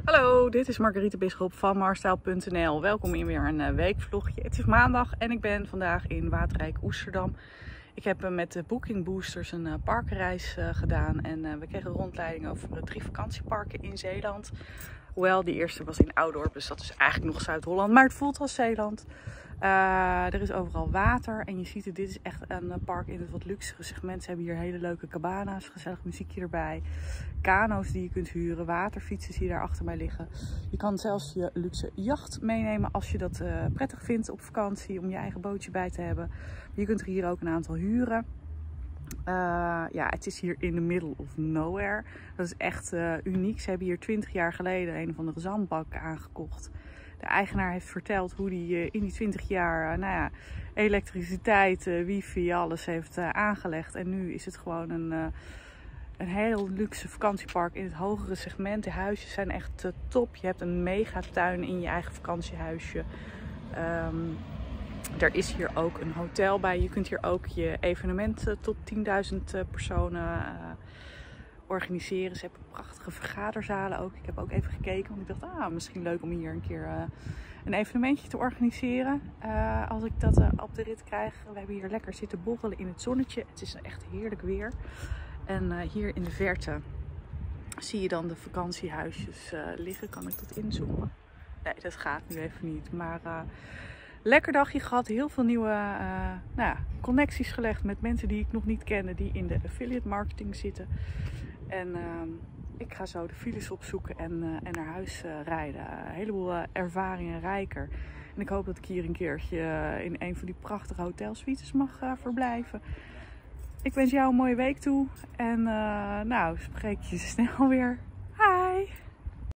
Hallo, dit is Margarethe Bisschop van marstyle.nl. Welkom in weer een weekvlogje. Het is maandag en ik ben vandaag in Waterrijk Oesterdam. Ik heb met de Booking Boosters een parkenreis gedaan en we kregen rondleiding over 3 vakantieparken in Zeeland. Hoewel, die eerste was in Oudorp, dus dat is eigenlijk nog Zuid-Holland, maar het voelt als Zeeland. Er is overal water en je ziet het, dit is echt een park in het wat luxere segment. Ze hebben hier hele leuke cabana's, gezellig muziekje erbij. Kano's die je kunt huren, waterfietsen die daar achter mij liggen. Je kan zelfs je luxe jacht meenemen als je dat prettig vindt op vakantie, om je eigen bootje bij te hebben. Je kunt er hier ook een aantal huren. Ja, het is hier in the middle of nowhere. Dat is echt uniek. Ze hebben hier 20 jaar geleden een of andere zandbak aangekocht. De eigenaar heeft verteld hoe hij in die 20 jaar elektriciteit, wifi, alles heeft aangelegd. En nu is het gewoon een heel luxe vakantiepark in het hogere segment. De huisjes zijn echt top. Je hebt een megatuin in je eigen vakantiehuisje. Er is hier ook een hotel bij. Je kunt hier ook je evenementen tot 10.000 personen organiseren. Ze hebben prachtige vergaderzalen ook. Ik heb ook even gekeken, want ik dacht, misschien leuk om hier een keer een evenementje te organiseren. Als ik dat op de rit krijg. We hebben hier lekker zitten borrelen in het zonnetje. Het is echt heerlijk weer. En hier in de verte zie je dan de vakantiehuisjes liggen. Kan ik dat inzoomen? Nee, dat gaat nu even niet. Maar lekker dagje gehad. Heel veel nieuwe connecties gelegd met mensen die ik nog niet kende. Die in de affiliate marketing zitten. En ik ga zo de files opzoeken en naar huis rijden. Een heleboel ervaringen rijker. En ik hoop dat ik hier een keertje in een van die prachtige hotelsuites mag verblijven. Ik wens jou een mooie week toe. En spreek je snel weer.